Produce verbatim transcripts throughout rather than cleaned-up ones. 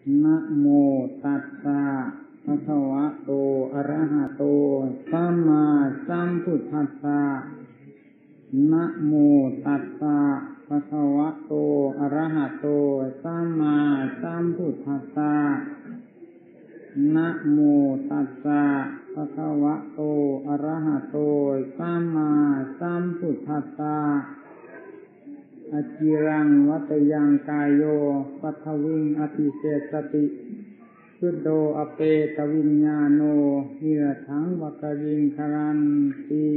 นะโมตัสสะภะคะวะโตอะระหะโตสัมมาสัมพุทธัสสะนะโมตัสสะภะคะวะโตอะระหะโตสัมมาสัมพุทธัสสะนะโมตัสสะภะคะวะโตอะระหะโตสัมมาสัมพุทธัสสะอจิรังวัตยังกายโยปัทวิงอภิเศสติสุดโดอเปตวิญญาโนนิรถังวัตวิงคารันติ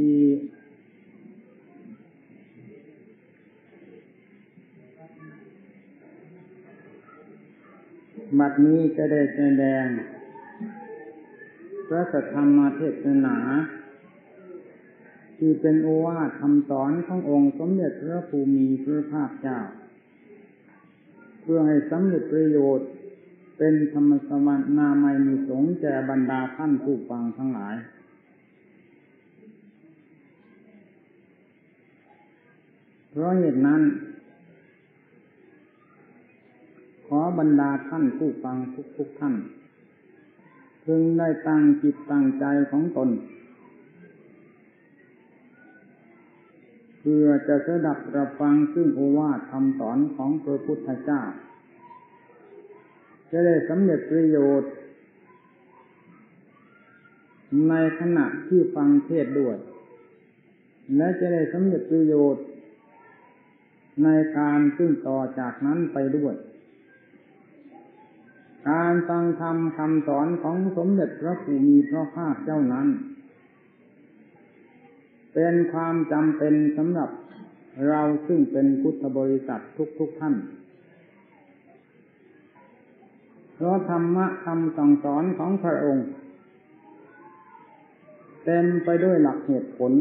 บัดนี้จะได้แสดงพระสัทธรรมเทศนาที่เป็นโอวาทคำสอนขององค์สมเด็จพระภูมิพระภาคเจ้าเพื่อให้สำเร็จประโยชน์เป็นธรรมสวรรค์นามัยมีสงฆ์แก่บรรดาท่านผู้ฟังทั้งหลายเพราะเหตุนั้นขอบรรดาท่านผู้ฟังทุกๆท่านพึงได้ตั้งจิตตั้งใจของตนเพื่อจะสดับรับฟังซึ่งโอวาทคำสอนของพระพุทธเจ้าจะได้สำเร็จประโยชน์ในขณะที่ฟังเทศน์ด้วยและจะได้สำเร็จประโยชน์ในการซึ่งต่อจากนั้นไปด้วยการฟังธรรมคำสอนของสมเด็จพระภูมิพระภาคเจ้านั้นเป็นความจำเป็นสำหรับเราซึ่งเป็นพุทธบริษัททุกๆท่านเพราะธรรมะคำสั่งสอนของพระองค์เต็มไปด้วยหลักเหตุผล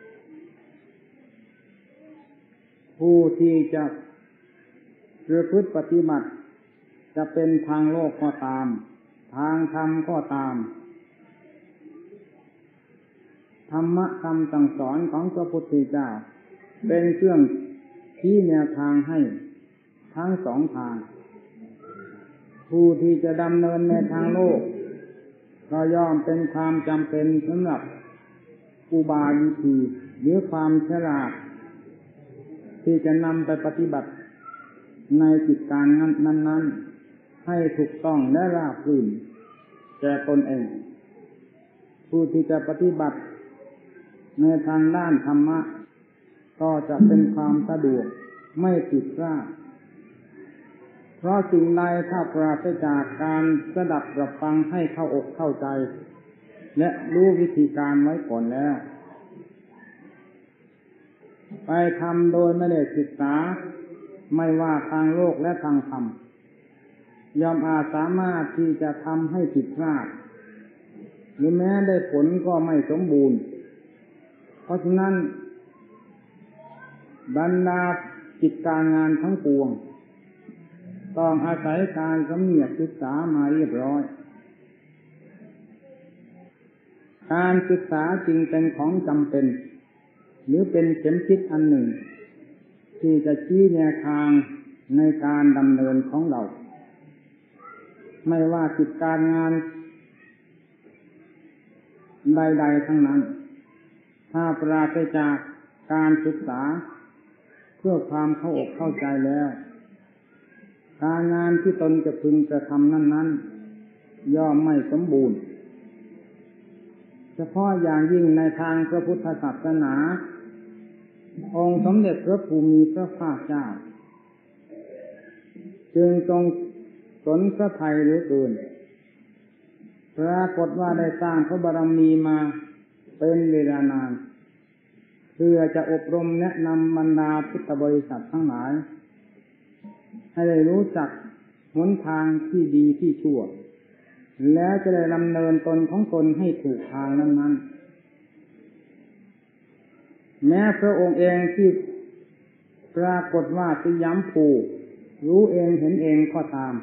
ผู้ที่จะประพฤติปฏิบัติจะเป็นทางโลกก็ตามทางธรรมก็ตามธรรมะคำสั่งสอนของพระพุทธเจ้าเป็นเครื่องชี้แนวทางให้ทั้งสองทางผู้ที่จะดำเนินในทางโลกก็ย่อมเป็นความจำเป็นสำหรับอุบายวิธีหรือความฉลาดที่จะนำไปปฏิบัติในกิจการนั้นๆให้ถูกต้องและราบรื่นแก่ตนเองผู้ที่จะปฏิบัติในทางด้านธรรมะก็จะเป็นความสะดวกไม่ผิดพลาดเพราะสิ่งใดถ้าปราศจากการสดับรับฟังให้เข้าอกเข้าใจและรู้วิธีการไว้ก่อนแล้วไปทำโดยไม่ได้ศึกษาไม่ว่าทางโลกและทางธรรมย่อมอาจสามารถที่จะทำให้ผิดพลาดหรือแม้ได้ผลก็ไม่สมบูรณ์เพราะฉะนั้นบรรดากิจการงานทั้งปวงต้องอาศัยการสำเนียกศึกษามาเรียบร้อยการศึกษาจึงเป็นของจำเป็นหรือเป็นเข็มทิศอันหนึ่งที่จะชี้แนวทางในการดำเนินของเราไม่ว่ากิจการงานใดๆทั้งนั้นถ้าปราศจากการศึกษาเพื่อความเข้าอกเข้าใจแล้วการงานที่ตนจะพึงจะทำนั้นๆย่อมไม่สมบูรณ์เฉพาะอย่างยิ่งในทางพระพุทธศาสนาองค์สมเด็จพระภูมิพระภาคเจ้าจึงทรงสนพระทัยเหลือเกินปรากฏว่าได้สร้างพระบารมีมาเป็นเวลานานเพื่อจะอบรมแนะนำบรรดาพุทธบริษัททั้งหลายให้ได้รู้จักหนทางที่ดีที่ชั่วแล้วจะได้ดำเนินตนของตนให้ถูกทางนั้นๆแม้พระองค์เองที่ปรากฏว่าสยามภูรู้เองเห็นเองก็ตาม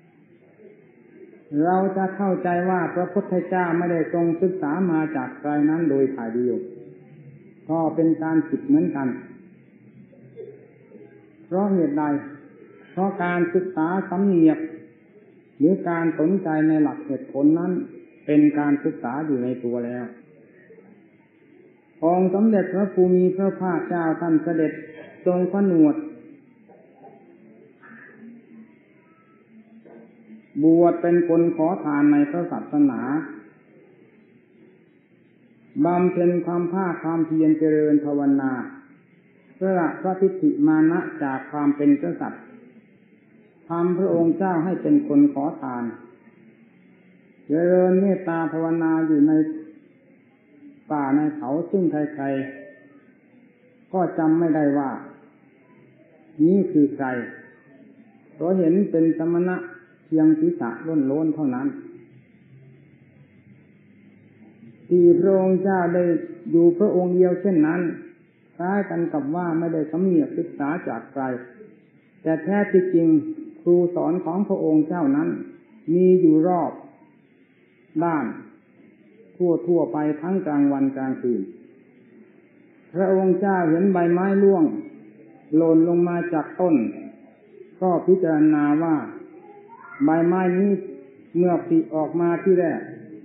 เราจะเข้าใจว่าพระพุทธเจ้าไม่ได้ทรงศึกษามาจากใครนั้นโดยถ่ายเดียวก็เป็นการผิดเหมือนกันเพราะเหตุใดเพราะการศึกษาสำเนียกหรือการสนใจในหลักเหตุผลนั้นเป็นการศึกษาอยู่ในตัวแล้วองค์สมเด็จพระภูมิพระภาคเจ้าท่านเสด็จทรงผนวดบวชเป็นคนขอทานในพระศาสนาบำเพ็ญความภาคความเพียรเจริญภาวนาเพื่อละพระทิฏฐิมานะจากความเป็นกษัตริย์ทำพระองค์เจ้าให้เป็นคนขอทานเจริญเมตตาภาวนาอยู่ในป่าในเขาซึ่งใครๆก็จำไม่ได้ว่านี่คือใครเพราะเห็นเป็นสมณะเพียงศีรษะโล้นๆเท่านั้นที่พระองค์เจ้าได้อยู่พระองค์เดียวเช่นนั้นคล้ายกันกับว่าไม่ได้สำเนียกศึกษาจากใครแต่แท้ที่จริงครูสอนของพระองค์เจ้านั้นมีอยู่รอบด้านทั่วทั่วไปทั้งกลางวันกลางคืนพระองค์เจ้าเห็นใบไม้ร่วงหล่นลงมาจากต้นก็พิจารณาว่าใบไม้นี้เมื่อผลิออกมาที่แรก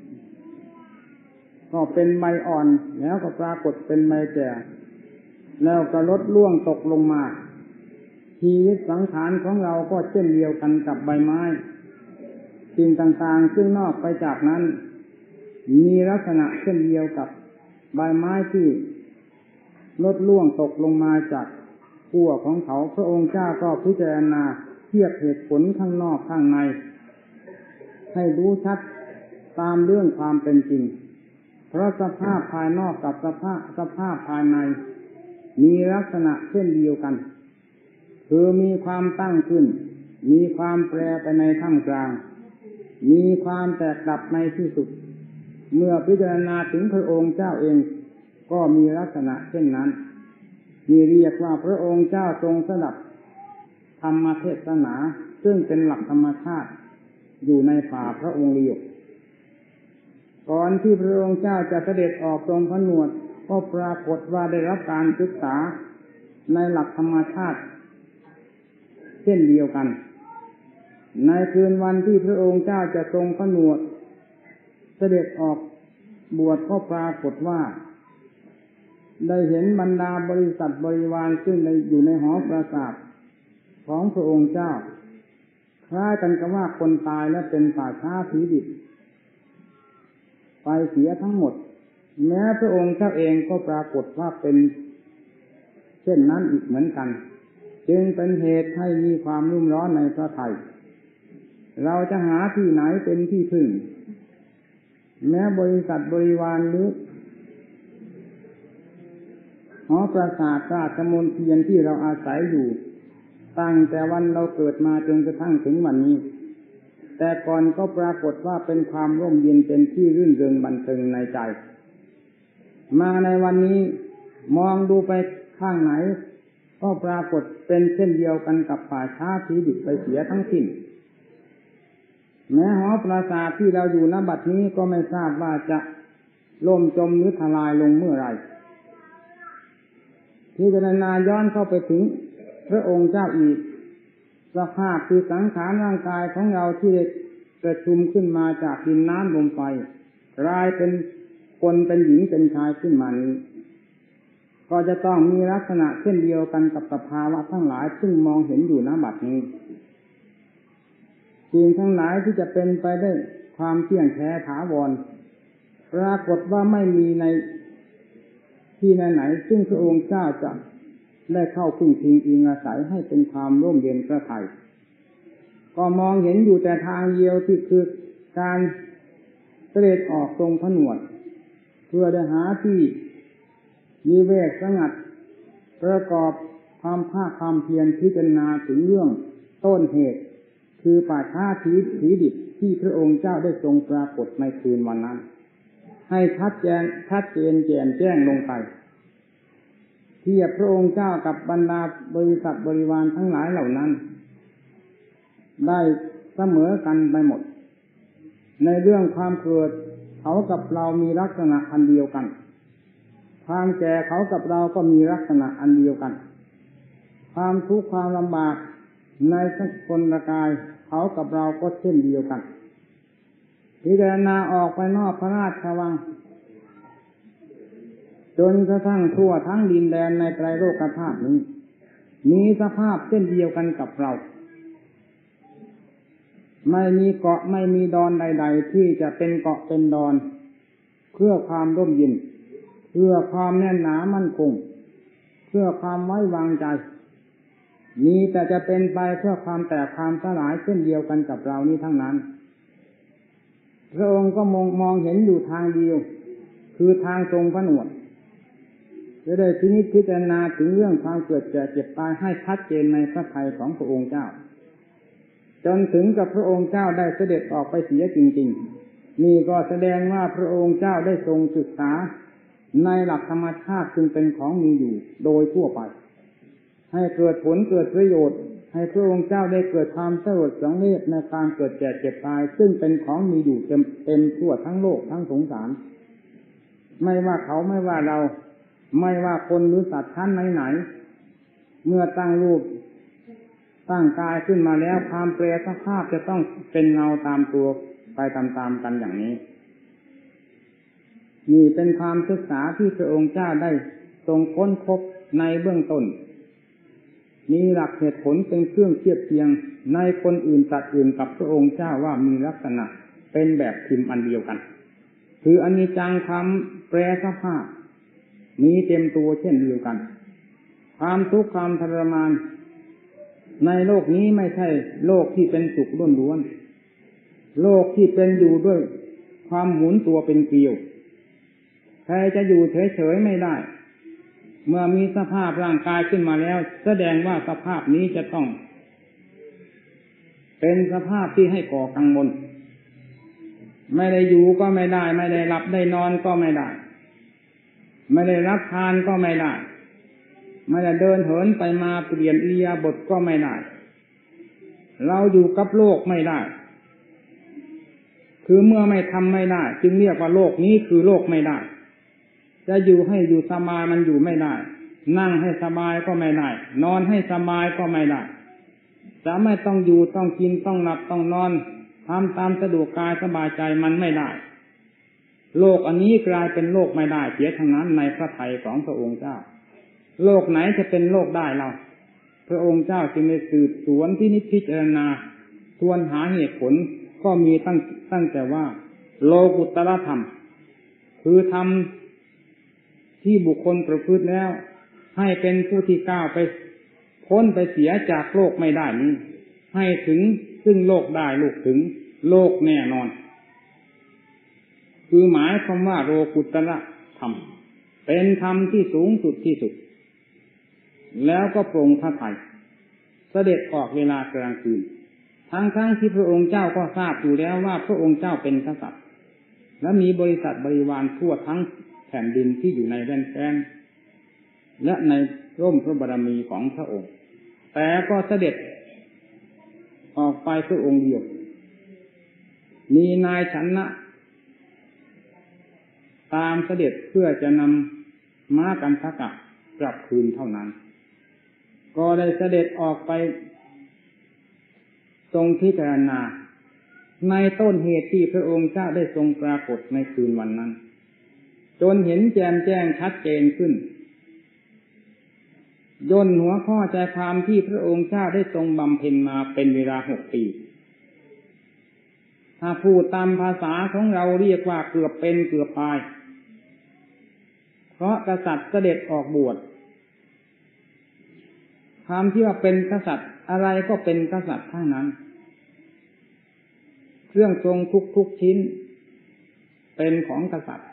ก็เป็นใบอ่อนแล้วก็ปรากฏเป็นใบแก่แล้วก็ลดร่วงตกลงมาชีวิตสังขารของเราก็เช่นเดียวกันกับใบไม้สิ่งต่างๆซึ่งนอกไปจากนั้นมีลักษณะเช่นเดียวกับใบไม้ที่ลดร่วงตกลงมาจากขั้วของเขาพระองค์เจ้าก็พิจารณาเทียบเหตุผลข้างนอกข้างในให้รู้ชัดตามเรื่องความเป็นจริงเพราะสภาพภายนอกกับสภาพสภาพภายในมีลักษณะเช่นเดียวกันคือมีความตั้งขึ้นมีความแปรไปในท่ามกลางมีความแตกดับในที่สุดเมื่อพิจารณาถึงพระองค์เจ้าเองก็มีลักษณะเช่นนั้นมีเรียกว่าพระองค์เจ้าทรงสดับธรรมเทศนาซึ่งเป็นหลักธรรมชาติอยู่ในป่าพระองค์เดียวก่อนที่พระองค์เจ้าจะเสด็จออกทรงผนวดก็ปรากฏว่าได้รับการศึกษาในหลักธรรมชาติเช่นเดียวกันในคืนวันที่พระองค์เจ้าจะทรงผนวดเสด็จออกบวชก็ปรากฏว่าได้เห็นบรรดาบริษัทบริวารซึ่งในอยู่ในหอปราสาทของพระองค์เจ้าคล้ายกันกับว่าคนตายและเป็นป่าช้าผีดิบไปเสียทั้งหมดแม้พระองค์เจ้าเองก็ปรากฏว่าเป็นเช่นนั้นอีกเหมือนกันจึงเป็นเหตุให้มีความรุ่มร้อนในพระทัยเราจะหาที่ไหนเป็นที่พึ่งแม้บริษัทบริวารหรือหอปราสาทราชมณฑลที่เราอาศัยอยู่ตั้งแต่วันเราเกิดมาจนกระทั่งถึงวันนี้แต่ก่อนก็ปรากฏว่าเป็นความร่มเย็นเป็นที่รื่นเริงบันเทิงในใจมาในวันนี้มองดูไปข้างไหนก็ปรากฏเป็นเช่นเดียวกันกับป่าช้าผีดิบไปเสียทั้งสิ้นแม้หอปราสาทที่เราอยู่ณบัดนี้ก็ไม่ทราบว่าจะล่มจมหรือทลายลงเมื่อไรพิจารณาย้อนเข้าไปถึงพระองค์เจ้าอีกสภาพคือสังขารร่างกายของเราที่ได้ประชุมขึ้นมาจากดินน้ำลมไฟกลายเป็นคนเป็นหญิงเป็นชายขึ้นมานี้ก็จะต้องมีลักษณะเช่นเดียวกันกับสภาวะทั้งหลายซึ่งมองเห็นอยู่ณบัดนี้สิ่งทั้งหลายที่จะเป็นไปได้ความเที่ยงแท้ถาวรปรากฏว่าไม่มีในที่ไหนๆซึ่งพระองค์เจ้าจะได้เข้าพึ่งพิงอิงอาศัยให้เป็นความร่มเย็นพระทัยก็มองเห็นอยู่แต่ทางเดียวที่คือการเสด็จออกทรงผนวดเพื่อได้หาที่มีเวกสงัดประกอบความภาคความเพียรพิจารณาถึงเรื่องต้นเหตุคือป่าช้าผีผีดิบที่พระองค์เจ้าได้ทรงปรากฏในคืนวันนั้นให้ชัดแจ้งชัดเจนแจ่มแจ้งลงไปเทียบพระองค์เจ้ากับบรรดาบริษัทบริวารทั้งหลายเหล่านั้นได้เสมอกันไปหมดในเรื่องความเกิดเขากับเรามีลักษณะอันเดียวกันความแก่เขากับเราก็มีลักษณะอันเดียวกันความทุกข์ความลำบากในสักคนละกายเขเขากับเราก็เช่นเดียวกันพิจารณาออกไปนอกพระราชวังจนกระทั่งทั่วทั้งดินแดนในไตรโลกธาตุนี้มีสภาพเช่นเดียวกันกับเราไม่มีเกาะไม่มีดอนใดๆที่จะเป็นเกาะเป็นดอนเพื่อความร่มเย็นเพื่อความแน่นหนามั่นคงเพื่อความไว้วางใจมีแต่จะเป็นไปเพื่อความแตกความสลายเช่นเดียวกันกับเรานี้ทั้งนั้นพระองค์ก็มองมองเห็นอยู่ทางเดียวคือทางทรงผนวดจะได้พินิจพิจารณาถึงเรื่องความเกิดแก่เจ็บตายให้ชัดเจนในพระทัยของพระองค์เจ้าจนถึงกับพระองค์เจ้าได้เสด็จออกไปเสียจริงๆนี่ก็แสดงว่าพระองค์เจ้าได้ทรงศึกษาในหลักธรรมชาติซึ่งเป็นของมีอยู่โดยทั่วไปให้เกิดผลเกิดประโยชน์ให้พระองค์เจ้าได้เกิดความสลดสังเวชในการเกิดแก่เจ็บตายซึ่งเป็นของมีอยู่เต็มเต็มทั่วทั้งโลกทั้งสงสารไม่ว่าเขาไม่ว่าเราไม่ว่าคนหรือสัตว์ชั้นไหนๆเมื่อตั้งรูปตั้งกายขึ้นมาแล้วความแปรสภาพจะต้องเป็นเงาตามตัวไปตามๆกันอย่างนี้นี่เป็นความศึกษาที่พระองค์เจ้าได้ทรงค้นพบในเบื้องต้นมีหลักเหตุผลเป็นเครื่องเทียบเทียงในคนอื่นสัตว์อื่นกับพระองค์เจ้าว่ามีลักษณะเป็นแบบพิมพ์อันเดียวกันคืออนิจจังธรรมแปรสภาพมีเต็มตัวเช่นเดียวกันความทุกข์ความทรมานในโลกนี้ไม่ใช่โลกที่เป็นสุขล้วนๆโลกที่เป็นอยู่ด้วยความหมุนตัวเป็นเกลียวใครจะอยู่เฉยๆไม่ได้เมื่อมีสภาพร่างกายขึ้นมาแล้วแสดงว่าสภาพนี้จะต้องเป็นสภาพที่ให้ก่อกังวลไม่ได้อยู่ก็ไม่ได้ไม่ได้หลับได้นอนก็ไม่ได้ไม่ได้รับทานก็ไม่ได้ไม่ได้เดินเหินไปมาเปลี่ยนอิริยาบถก็ไม่ได้เราอยู่กับโลกไม่ได้คือเมื่อไม่ทำไม่ได้จึงเรียกว่าโลกนี้คือโลกไม่ได้จะอยู่ให้อยู่สบายมันอยู่ไม่ได้นั่งให้สบายก็ไม่ได้นอนให้สบายก็ไม่ได้จะไม่ต้องอยู่ต้องกินต้องหลับต้องนอนทำตามสะดวกกายสบายใจมันไม่ได้โลกอันนี้กลายเป็นโลกไม่ได้เสียทั้งนั้นในพระทัยของพระองค์เจ้าโลกไหนจะเป็นโลกได้เราพระองค์เจ้าจึงได้สืบสวนที่นิพพิจารณาทวนหาเหตุผลก็มีตั้งตั้งแต่ว่าโลกุตตรธรรมคือธรรมที่บุคคลประพฤติแล้วให้เป็นผู้ที่ก้าวไปพ้นไปเสียจากโลกไม่ได้นี้ให้ถึงซึ่งโลกได้โลกถึงโลกแน่นอนคือหมายความว่าโลกุตตรธรรมเป็นธรรมที่สูงสุดที่สุดแล้วก็ปรงพระทัยเสด็จออกเวลากลางคืนทั้งๆ ท, ที่พระองค์เจ้าก็ทราบอยู่แล้วว่าพระองค์เจ้าเป็นกษัตริย์และมีบริษัทบริวารทั่วทั้งแผ่นดินที่อยู่ในแว่นแคว้นและในร่มพระบารมีของพระองค์แต่ก็เสด็จออกไปพระองค์เดียวมีนายชนะตามเสด็จเพื่อจะนำม้ากันทกะกลับคืนเท่านั้นก็ได้เสด็จออกไปทรงพิจารณาในต้นเหตุที่พระองค์เจ้าได้ทรงปรากฏในคืนวันนั้นจนเห็นแจ่มแจ้งชัดเจนขึ้นย่นหัวข้อใจความที่พระองค์เจ้าได้ทรงบำเพ็ญมาเป็นเวลาหกปีถ้าพูดตามภาษาของเราเรียกว่าเกือบเป็นเกือบตายเพราะกษัตริย์เสด็จออกบวชความที่ว่าเป็นกษัตริย์อะไรก็เป็นกษัตริย์ทั้งนั้นเครื่องทรงทุกๆชิ้นเป็นของกษัตริย์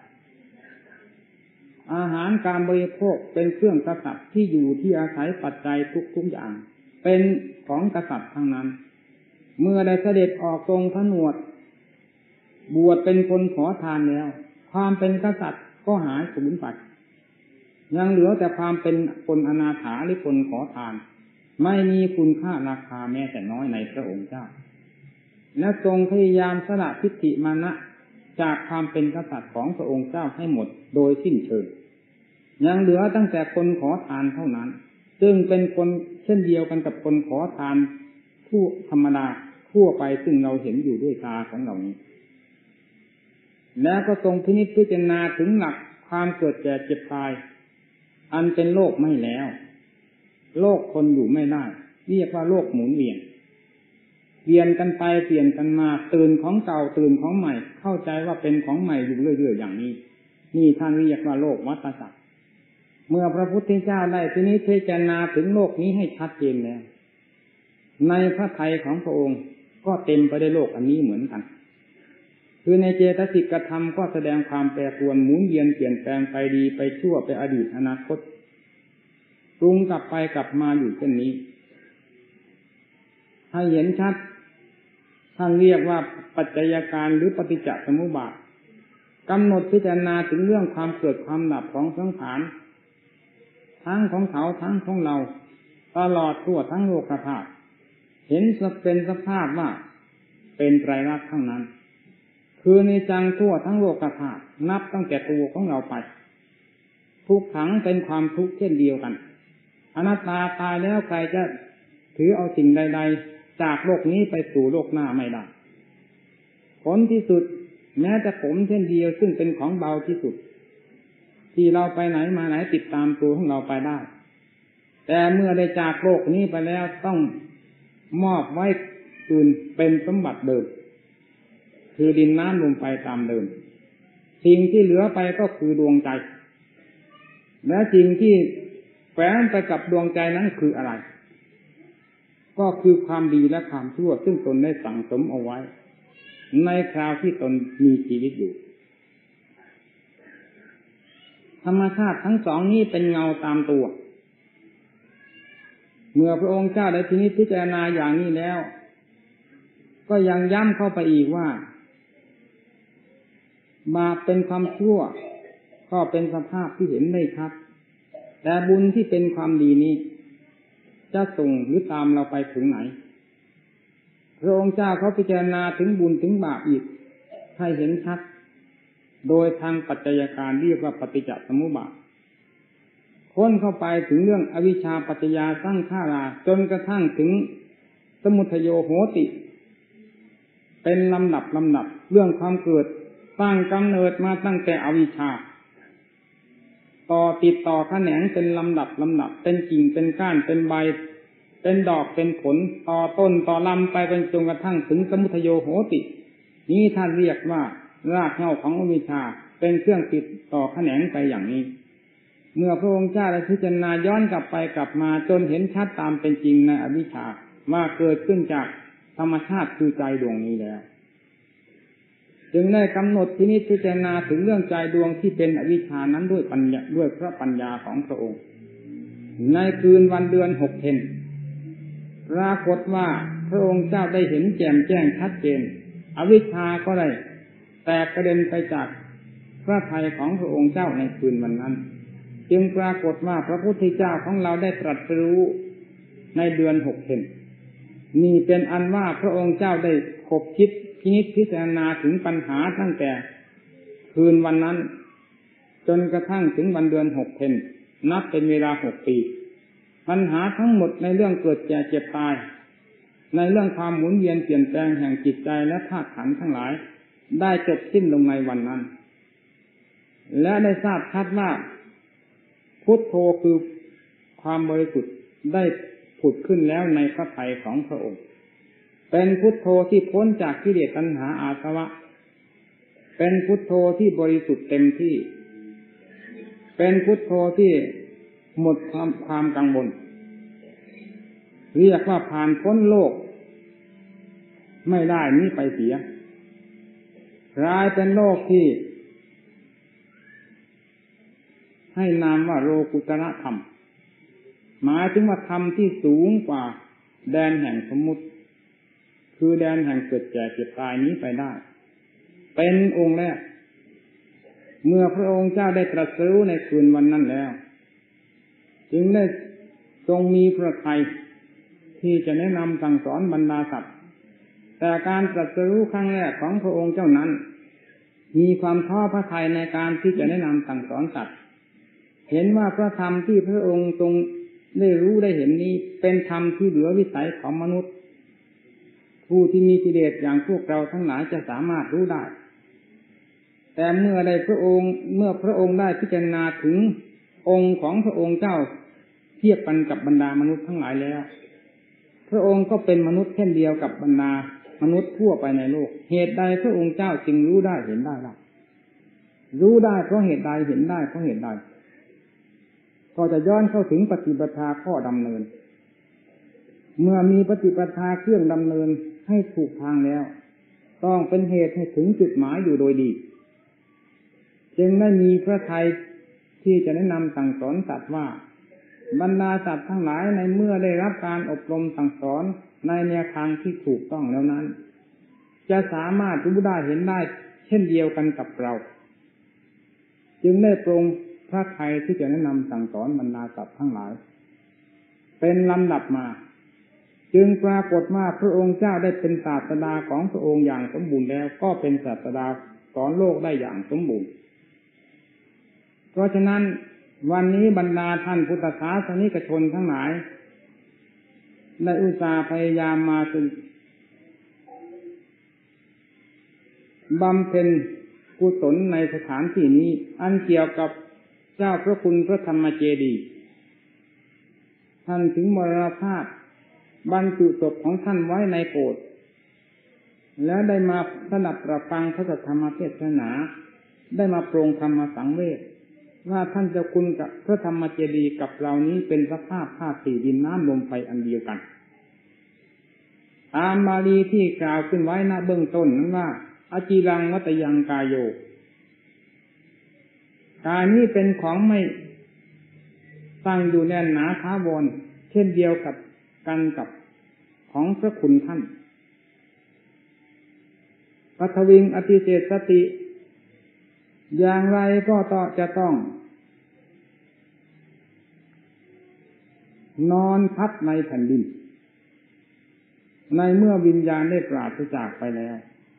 อาหารการบริโภคเป็นเครื่องกษัตริย์ที่อยู่ที่อาศัยปัจจัยทุกๆอย่างเป็นของกษัตริย์ทั้งนั้นเมื่อได้เสด็จออกทรงผนวดบวชเป็นคนขอทานแล้วความเป็นกษัตริย์ก็หายสูญไปยังเหลือแต่ความเป็นคนอนาถาหรือคนขอทานไม่มีคุณค่าราคาแม้แต่น้อยในพระองค์เจ้าและทรงพยายามสละทิฏฐิมานะจากความเป็นกษัตริย์ของพระองค์เจ้าให้หมดโดยสิ้นเชิงยังเหลือตั้งแต่คนขอทานเท่านั้นซึ่งเป็นคนเช่นเดียวกันกับคนขอทานผู้ธรรมดาทั่วไปซึ่งเราเห็นอยู่ด้วยตาของเรานี้แล้วก็ทรงพินิจพิจารณาถึงหลักความเกิดแก่เจ็บตายอันเป็นโลกไม่แล้วโลกคนอยู่ไม่ได้เรียกว่าโลกหมุนเวียนเปลี่ยนกันไปเปลี่ยนกันมาตื่นของเก่าตื่นของใหม่เข้าใจว่าเป็นของใหม่อยู่เรื่อยๆอย่างนี้นี่ท่านเรียกว่าโลกวัฏจักรเมื่อพระพุทธเจ้าได้ทีนี้พิจารณาถึงโลกนี้ให้ชัดเจนแล้วในพระทัยของพระองค์ก็เต็มไปด้วยโลกอันนี้เหมือนกันคือในเจตสิกธรรมก็แสดงความแปรปรวนหมุนเวียนเปลี่ยนแปลงไปดีไปชั่วไปอดีตอนาคตปรุงกลับไปกลับมาอยู่เช่นนี้ให้เห็นชัดท่านเรียกว่าปัจจัยการหรือปฏิจจสมุปบาทกำหนดพิจารณาถึงเรื่องความเกิดความดับของสังขารทั้งของเขาทั้งของเราตลอดทั่วทั้งโลกธาตุเห็นเป็นสภาพว่าเป็นไตรลักษณ์ทั้งนั้นคือในจังทั่วทั้งโลกธาตุนับตั้งแต่ตัวของเราไปทุกขังเป็นความทุกข์เช่นเดียวกันอนัตตาตายแล้วใครจะถือเอาสิ่งใดๆจากโลกนี้ไปสู่โลกหน้าไม่ได้ผลที่สุดแม้แต่ผมเช่นเดียวซึ่งเป็นของเบาที่สุดที่เราไปไหนมาไหนติดตามตัวของเราไปได้แต่เมื่อได้จากโลกนี้ไปแล้วต้องมอบไว้คืนเป็นสมบัติเดิมคือดินน้ำลมไฟตามเดิมสิ่งที่เหลือไปก็คือดวงใจและสิ่งที่แฝงไปกับดวงใจนั้นคืออะไรก็คือความดีและความชั่วซึ่งตนได้สั่งสมเอาไว้ในคราวที่ตนมีชีวิตอยู่ธรรมชาติทั้งสองนี้เป็นเงาตามตัวเมื่อพระองค์เจ้าได้พินิจพิจารณาอย่างนี้แล้วก็ยังย้ำเข้าไปอีกว่าบาปเป็นความชั่วก็เป็นสภาพที่เห็นได้ชัดแต่บุญที่เป็นความดีนี้จะส่งหรือตามเราไปถึงไหนพระองค์เจ้าเขาพิจารณาถึงบุญถึงบาปอีกให้เห็นชัดโดยทางปัจจัยการเรียกว่าปฏิจจสมุปบาทค้นเข้าไปถึงเรื่องอวิชชาปัจจยาสร้างขาราจนกระทั่งถึงสมุทัยโยโหติเป็นลำดับลำดับเรื่องความเกิดตั้งกำเนิดมาตั้งแต่อวิชชาต่อติดต่อแขนงเป็นลำดับลำดับเป็นกิ่งเป็นก้านเป็นใบเป็นดอกเป็นผลต่อต้นต่อลำไปเป็นจนกระทั่งถึงสมุทัยโยโหตินี้ท่านเรียกว่ารากเหง้าของอวิชชาเป็นเครื่องติดต่อแขนงไปอย่างนี้เมื่อพระองค์เจ้าได้พิจารณาย้อนกลับไปกลับมาจนเห็นชัดตามเป็นจริงในอวิชชาว่าเกิดขึ้นจากธรรมชาติคือใจดวงนี้แล้วจึงได้กำหนดพินิจพิจารณาถึงเรื่องใจดวงที่เป็นอวิชชานั้นด้วยปัญญาด้วยพระปัญญาของพระองค์ในคืนวันเดือนหกเพ็ญปรากฏว่าพระองค์เจ้าได้เห็นแจ่มแจ้งชัดเจนอวิชชาก็ได้แตกกระเด็นไปจากพระทัยของพระองค์เจ้าในคืนวันนั้นจึงปรากฏว่าพระพุทธเจ้าของเราได้ตรัสรู้ในเดือนหกเพ็ญนี่เป็นอันว่าพระองค์เจ้าได้คบคิดพินิจพิจารณาถึงปัญหาตั้งแต่คืนวันนั้นจนกระทั่งถึงวันเดือนหกเพ็ญนับเป็นเวลาหกปีปัญหาทั้งหมดในเรื่องเกิดแก่เจ็บตายในเรื่องความหมุนเวียนเปลี่ยนแปลงแห่งจิตใจและธาตุขันธ์ทั้งหลายได้จบสิ้นลงในวันนั้นและได้ทราบชัดว่าพุทโธคือความบริสุทธิ์ได้ผุดขึ้นแล้วในพระทัยของพระองค์เป็นพุทโธที่พ้นจากกิเลสตัณหาอาสวะเป็นพุทโธที่บริสุทธิ์เต็มที่เป็นพุทโธที่หมดความความกังวลเรียกว่าผ่านพ้นโลกไม่ได้นี้ไปเสียกลายเป็นโลกที่ให้นามว่าโลกุตระธรรมหมายถึงว่าธรรมที่สูงกว่าแดนแห่งสมมุติคือแดนแห่งเกิดแก่เจ็บตายนี้ไปได้เป็นองค์แรกเมื่อพระองค์เจ้าได้ตรัสรู้ในคืนวันนั้นแล้วจึงได้ทรงมีพระทัยที่จะแนะนำสั่งสอนบรรดาสัตว์แต่การตรัสรู้ครั้งแรกของพระองค์เจ้านั้นมีความท้อพระทัยในการที่จะแนะนำสั่งสอนสัตว์เห็นว่าพระธรรมที่พระองค์ทรงได้รู้ได้เห็นนี้เป็นธรรมที่เหลือวิสัยของมนุษย์ผู้ที่มีกิเลสอย่างพวกเราทั้งหลายจะสามารถรู้ได้แต่เมื่อใดพระองค์เมื่อพระองค์ได้พิจารณาถึงองค์ของพระองค์เจ้าเทียบกันกับบรรดามนุษย์ทั้งหลายแล้วพระองค์ก็เป็นมนุษย์เช่นเดียวกับบรรดามนุษย์ทั่วไปในโลกเหตุใดพระองค์เจ้าจึงรู้ได้เห็นได้ล่ะรู้ได้เพราะเหตุใดเห็นได้เพราะเหตุใดก็จะย้อนเข้าถึงปฏิปทาข้อดำเนินเมื่อมีปฏิปทาเครื่องดำเนินให้ถูกทางแล้วต้องเป็นเหตุให้ถึงจุดหมายอยู่โดยดีจึงได้มีพระทัยที่จะแนะนำสั่งสอนสัตว์ว่าบรรดาสัตว์ทั้งหลายในเมื่อได้รับการอบรมสั่งสอนในแนวทางที่ถูกต้องแล้วนั้นจะสามารถรู้ได้เห็นได้เช่นเดียวกันกับเราจึงได้ปรงพระทัยที่จะแนะนำสั่งสอนบรรดาสัตว์ทั้งหลายเป็นลำดับมาจึงปรากฏว่าพระองค์เจ้าได้เป็นศาสดาของพระองค์อย่างสมบูรณ์แล้วก็เป็นศาสดาสอนโลกได้อย่างสมบูรณ์เพราะฉะนั้นวันนี้บรรดาท่านพุทธศาสนิกชนทั้งหลายได้อุตส่าห์พยายามมาถึงบำเพ็ญกุศลในสถานที่นี้อันเกี่ยวกับเจ้าพระคุณพระธรรมเจดีย์ท่านถึงมรณภาพบรรจุศพของท่านไว้ในโกฐแล้วได้มาสดับรับฟังพระธรรมเทศนาได้มาโปรงธรรมสังเวชว่าท่านเจ้าคุณกับพระธรรมเจดีย์กับเรานี้เป็นสภาพธาตุสี่ดินน้ำลมไฟอันเดียวกันตามบาลีที่กล่าวขึ้นไว้ณเบื้องต้นนั้นว่าอจิรังวัตยังกายโยกายนี้เป็นของไม่ตั้งอยู่แน่นหนาถาวรเช่นเดียวกับกันกับของพระคุณท่านปัทวิงอติเศษสติอย่างไรก็ต้องจะต้องนอนพักในแผ่นดินในเมื่อวิญญาณได้ปราศจากไปแล้ว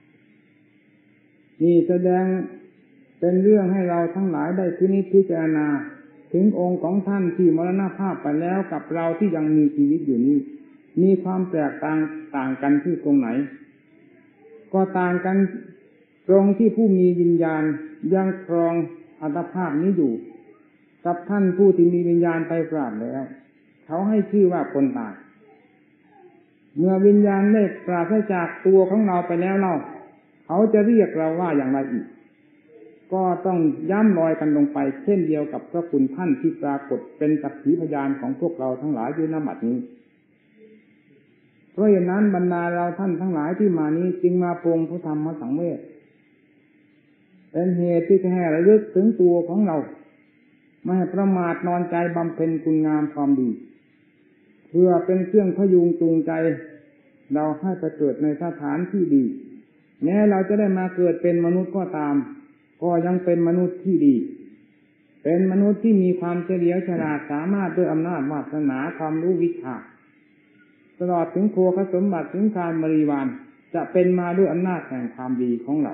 นี่แสดงเป็นเรื่องให้เราทั้งหลายได้พินิจพิจารณาถึงองค์ของท่านที่มรณภาพไปแล้วกับเราที่ยังมีชีวิตอยู่นี้มีความแตกต่างต่างกันที่ตรงไหนก็ต่างกันตรงที่ผู้มีวิญญาณยังครองอัตภาพนี้อยู่กับท่านผู้ที่มีวิญญาณไปปราศแล้วเขาให้ชื่อว่าคนตายเมื่อวิญญาณได้ปราศจากตัวของเราไปแล้วเราเขาจะเรียกเราว่าอย่างไรอีกก็ต้องย้ำรอยกันลงไปเช่นเดียวกับพระคุณท่านที่ปรากฏเป็นสักขีพยานของพวกเราทั้งหลายอยู่ณบัดนี้เพราะฉะนั้นบรรดาเราท่านทั้งหลายที่มานี้จึงมาปรงพระธรรมสังเวชเป็นเหตุที่จะให้ระลึกถึงตัวของเราไม่ให้ประมาทนอนใจบำเพ็ญคุณงามความดีเพื่อเป็นเครื่องพยุงจูงใจเราให้ไปเกิดในสถานที่ดีแม้เราจะได้มาเกิดเป็นมนุษย์ก็ตามก็ยังเป็นมนุษย์ที่ดีเป็นมนุษย์ที่มีความเฉลียวฉลาดสามารถด้วยอำนาจวาสนาความรู้วิชาตลอดถึงโภคสมบัติถึงการบริวารจะเป็นมาด้วยอำนาจแห่งความดีของเรา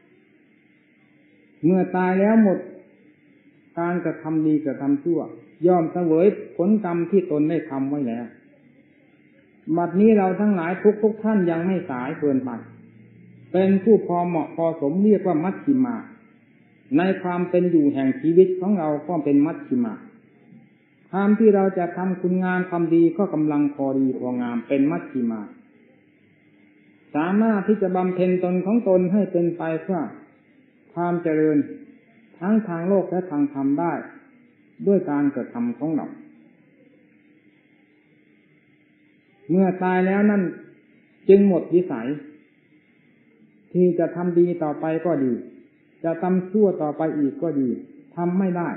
เมื่อตายแล้วหมดการกระทำดีกระทำชั่วย่อมเสวยผลกรรมที่ตนได้ทำไว้แล้วบัดนี้เราทั้งหลายทุกทุกท่านยังไม่สายเกินไปเป็นผู้พอเหมาะพอสมเรียกว่ามัชฌิมาในความเป็นอยู่แห่งชีวิตของเราก็เป็นมัชฌิมาความที่เราจะทำคุณงามความดีก็กำลังพอดีพองามเป็นมัชฌิมาสามารถที่จะบำเพ็ญตนของตนให้เป็นไปเพื่อความเจริญทั้งทางโลกและทางธรรมได้ด้วยการกระทำของเราเมื่อตายแล้วนั่นจึงหมดวิสัยที่จะทำดีต่อไปก็ดีจะทำชั่วต่อไปอีกก็ดีทำไม่ได้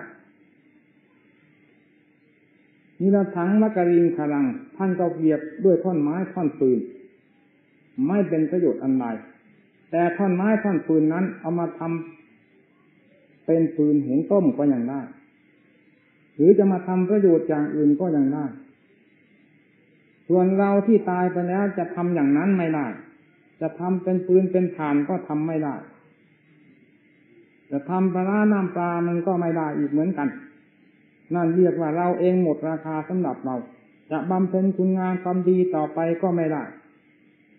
นิรถังมกริงคลังท่านก็เปรียบด้วยท่อนไม้ท่อนปืนไม่เป็นประโยชน์อันใดแต่ท่อนไม้ท่อนปืนนั้นเอามาทำเป็นปืนหุงต้มก็ยังได้หรือจะมาทำประโยชน์อย่างอื่นก็ยังได้ส่วนเราที่ตายไปแล้วจะทำอย่างนั้นไม่ได้จะทำเป็นปืนเป็นถ่านก็ทำไม่ได้จะทำปลาน้ำปลามันก็ไม่ได้อีกเหมือนกันนั่นเรียกว่าเราเองหมดราคาสำหรับเราจะบำเพ็ญคุณงามความดีต่อไปก็ไม่ได้เพ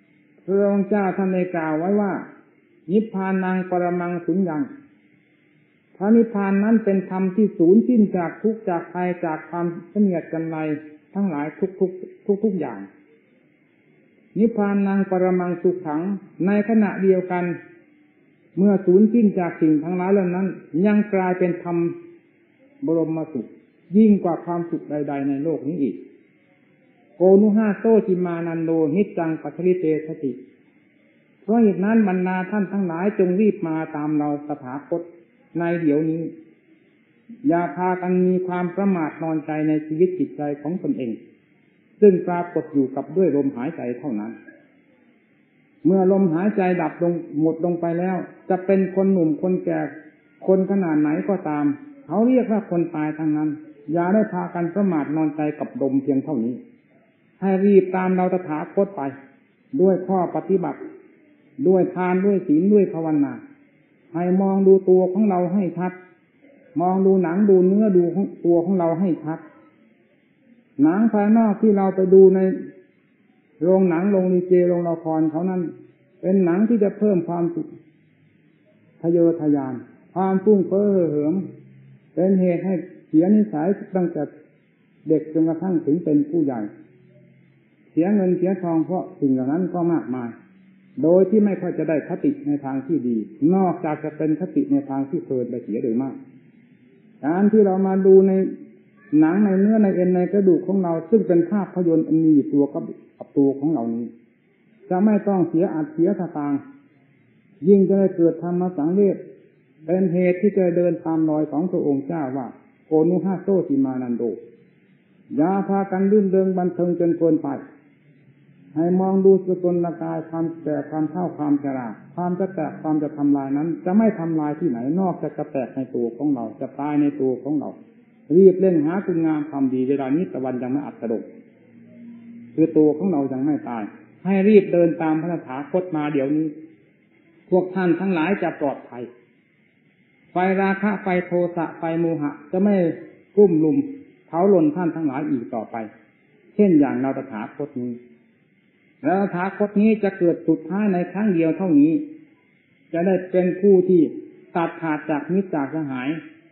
พระองค์เจ้าท่านได้กล่าวไว้ว่านิพพานังปรมังสุญญังพระนิพพานนั้นเป็นธรรมที่สูญสิ้นจากทุกข์จากภัยจากความเสนียดจันไรทั้งหลายทุกทุกทุกทุกอย่างนิพพานังปรมังสุขขังในขณะเดียวกันเมื่อสูญสิ้นจากสิ่งทั้งหลายเหล่านั้นยังกลายเป็นธรรมบรมสุขยิ่งกว่าความสุขใดๆในโลกนี้อีกโกนุหาโตจิมานันโดนิจจังปัจฉิเตสติเพราะเหตุนั้นบรรดาท่านทั้งหลายจงรีบมาตามเราตถาคตในเดี๋ยวนี้อย่าพากันมีความประมาทนอนใจในชีวิตจิตใจของตนเองซึ่งปรากฏอยู่กับด้วยลมหายใจเท่านั้นเมื่อลมหายใจดับลงหมดลงไปแล้วจะเป็นคนหนุ่มคนแก่คนขนาดไหนก็ตามเขาเรียกว่าคนตายทั้งนั้นอย่าได้พากันประมาทนอนใจกับลมเพียงเท่านี้ให้รีบตามเราตถาคตไปด้วยข้อปฏิบัติด้วยทานด้วยศีลด้วยภาวนาให้มองดูตัวของเราให้ชัดมองดูหนังดูเนื้อดูตัวของเราให้ชัดหนังภายนอกที่เราไปดูในโรงหนังโรงลิเกโรงละครเขานั้นเป็นหนังที่จะเพิ่มความสุขทะเยอทะยานความฟุ้งเฟ้อเหิมเป็นเหตุให้เสียนิสัยตั้งแต่เด็กจนกระทั่งถึงเป็นผู้ใหญ่เสียเงินเสียทองเพราะสิ่งเหล่านั้นก็มากมายโดยที่ไม่ค่อยจะได้คติในทางที่ดีนอกจากจะเป็นคติในทางที่เพลินไปเสียโดยมากการที่เรามาดูในหนังในเนื้อในเอ็นในกระดูกของเราซึ่งเป็นภาพยนตร์อันมีอยู่ตัวกับตัวของเรานี้จะไม่ต้องเสียอัดเสียสตางค์ยิ่งจะได้เกิดธรรมสังเวชเป็นเหตุที่จะเดินตามรอยของพระองค์เจ้าว่าโกนุหาโตติมานันโดอย่าพากันลื่นเริงบันเทิงจนเกินไปให้มองดูสกุลกายความแก่ความเฒ่าความชราความจะแตกความจะทำลายนั้นจะไม่ทำลายที่ไหนนอกจากจะแตกในตัวของเราจะตายในตัวของเรารีบเร่งหาคุณงามความดีเวลานี้ตะวันยังไม่อัสดงคือตัวของเรายังไม่ตายให้รีบเดินตามพระตถาคตมาเดี๋ยวนี้พวกท่านทั้งหลายจะปลอดภัยไฟราคะไฟโทสะไฟโมหะจะไม่กุ้มลุมเผาลนท่านทั้งหลายอีกต่อไปเช่นอย่างเราตถาคตนี้แล้วตถาคตนี้จะเกิดสุดท้ายในครั้งเดียวเท่านี้จะได้เป็นผู้ที่ตัดขาดจากมิจฉาสหาย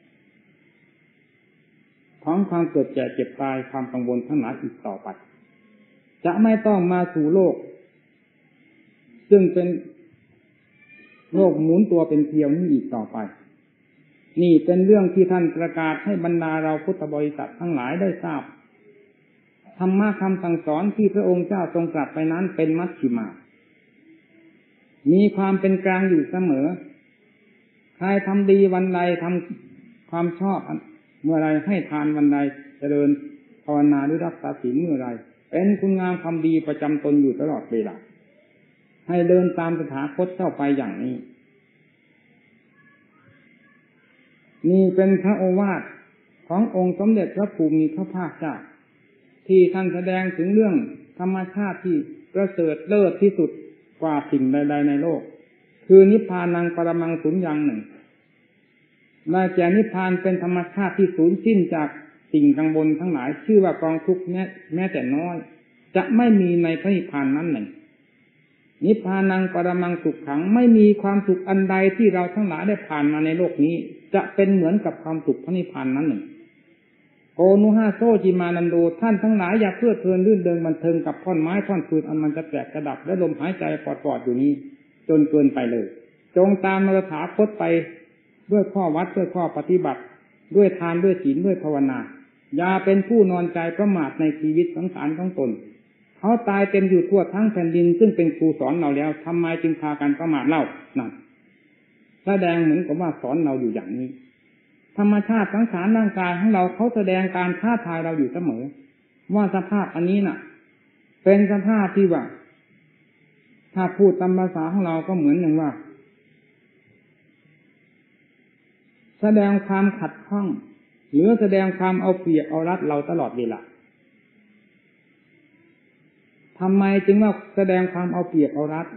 ของความเกิดแก่เจ็บตายความกังวลทั้งหลายอีกต่อไปจะไม่ต้องมาสู่โลกซึ่งเป็นโลกหมุนตัวเป็นเกลียวนี้อีกต่อไปนี่เป็นเรื่องที่ท่านประกาศให้บรรดาเราพุทธบริษัททั้งหลายได้ทราบธรรมะคำสั่งสอนที่พระองค์เจ้าทรงตรัสไปนั้นเป็นมัชฌิมามีความเป็นกลางอยู่เสมอใครทำดีวันใดทำความชอบเมื่อไรให้ทานวันใดเจริญภาวนาหรือรักษาศีลเมื่อไรเป็นคุณงามความดีประจำตนอยู่ตลอดเวลาให้เดินตามตถาคตเจ้าไปอย่างนี้นี่เป็นพระโอวาทขององค์สมเด็จพระภูมิพระภาคเจ้าที่ท่านแสดงถึงเรื่องธรรมชาติที่ประเสริฐเลิศที่สุดกว่าสิ่งใดๆในโลกคือนิพพานังปรมังสุญญังหนึ่งได้แก่นิพพานเป็นธรรมชาติที่สูญสิ้นจากสิ่งกังวลทั้งหลายชื่อว่ากองทุกข์แม้แต่น้อยจะไม่มีในพระนิพพานนั้นหนึ่งนิพพานังปรมังสุขขังไม่มีความสุขอันใดที่เราทั้งหลายได้ผ่านมาในโลกนี้จะเป็นเหมือนกับความสุขพระนิพพานนั้นหนึ่งโกนุหาโซจิมานันโดท่านทั้งหลายอย่าเพลิดเพลินลื่นเริงบันเทิงกับท่อนไม้ท่อนฟืนอันมันจะแตกกระดับและลมหายใจปอดๆอยู่นี้จนเกินไปเลยจงตามมรรคคตไปด้วยข้อวัดด้วยข้อปฏิบัติด้วยทานด้วยศีลด้วยภาวนาอย่าเป็นผู้นอนใจประมาทในชีวิตสังขารของตนเขาตายเต็มอยู่ทั่วทั้งแผ่นดินซึ่งเป็นครูสอนเราแล้วทำไมจึงพากันประมาทเล่านั่นแสดงเหมือนกับว่าสอนเราอยู่อย่างนี้ธรรมชาติสังขารร่างกายของเราเขาแสดงการท้าทายเราอยู่เสมอว่าสภาพอันนี้น่ะเป็นสภาพที่ว่าถ้าพูดตามภาษาของเราก็เหมือนอย่างว่าแสดงความขัดข้องหรือแสดงความเอาเปรียบเอารัดเราตลอดเวลาทำไมจึงว่าแสดงความเอาเปรียบเอารัด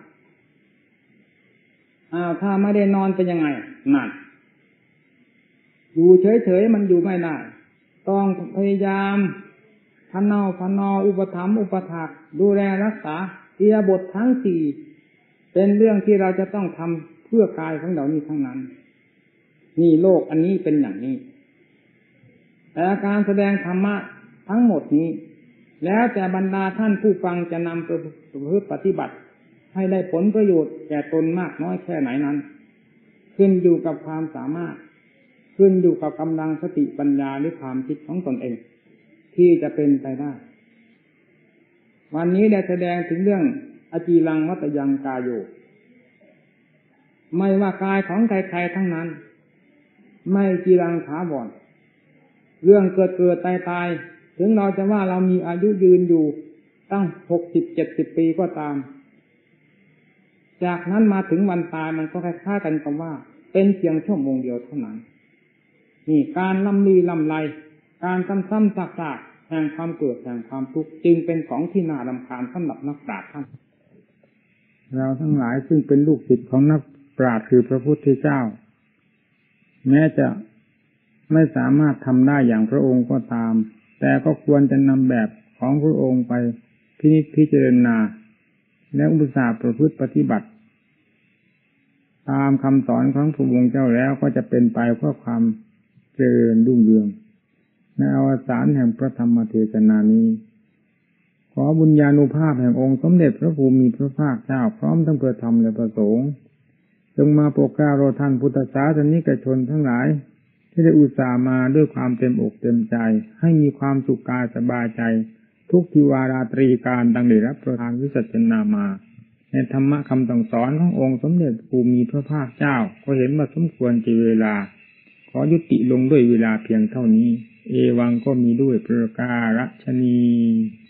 อ้าวถ้าไม่ได้นอนเป็นยังไงนั่นอยู่เฉยๆมันอยู่ไม่ได้ต้องพยายามพันเนาพันนออุปถัมภ์อุปถากดูแลรักษาอิริยาบถทั้งสี่เป็นเรื่องที่เราจะต้องทำเพื่อกายของเรานี้ทั้งนั้นนี่โลกอันนี้เป็นอย่างนี้แต่การแสดงธรรมะทั้งหมดนี้แล้วแต่บรรดาท่านผู้ฟังจะนำไปปฏิบัติให้ได้ผลประโยชน์แก่ตนมากน้อยแค่ไหนนั้นขึ้นอยู่กับความสามารถขึ้นอยู่กับกำลังสติปัญญาหรือความคิดของตนเองที่จะเป็นไปได้วันนี้ได้แสดงถึงเรื่องอจีรังวัตยังกายโยไม่ว่ากายของใครๆทั้งนั้นไม่จีรังถาวรเรื่องเกิดเกิดตายตายถึงเราจะว่าเรามีอายุยืนอยู่ตั้งหกสิบเจ็ดสิบปีก็ตามจากนั้นมาถึงวันตายมันก็คล้ายๆกันกับว่าเป็นเพียงชั่วโมงเดียวเท่านั้นนี่การลำลีลำไรการซ้ำๆซากๆแห่งความเกิดแห่งความทุกข์จึงเป็นของที่น่ารำคาญสำหรับนักปราชญ์ท่านเราทั้งหลายซึ่งเป็นลูกศิษย์ของนักปราชญ์คือพระพุทธเจ้าแม้จะไม่สามารถทำได้อย่างพระองค์ก็ตามแต่ก็ควรจะนำแบบของพระองค์ไปพินิจพิจารณาและอุตส่าห์ประพฤติปฏิบัติตามคำสอนของพระองค์เจ้าแล้วก็จะเป็นไปเพื่อความเจริญรุ่งเรืองในอวสานแห่งพระธรรมเทศนานี้ขอบุญญาณุภาพแห่งองค์สมเด็จพระภูมิพระภาคเจ้าพร้อมทั้งเพื่อธรรมและประสงค์จงมาโปรดเกล้าโปรดท่านพุทธศาสนิกชนทั้งหลายที่ได้อุตส่าห์มาด้วยความเต็มอกเต็มใจให้มีความสุขกายสบายใจทุกทิวาราตรีการดังได้รับประทานวิสัชนามาในธรรมะคำสั่งสอนขององค์สมเด็จภูมิพระภาคเจ้าก็เห็นว่าสมควรแก่เวลาขอยุติลงด้วยเวลาเพียงเท่านี้เอวังก็มีด้วยประการฉะนี้